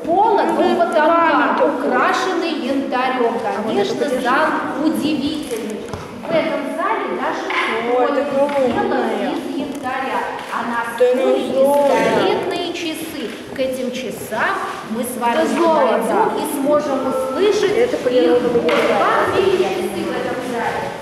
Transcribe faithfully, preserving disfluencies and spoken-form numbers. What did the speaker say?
пола до потолка, украшенный янтарем. Конечно, зал удивительный. В этом зале даже пол сделан из янтаря, а на столе старинные часы. К этим часам мы с вами подойдем и сможем услышать их. Два часы в этом зале.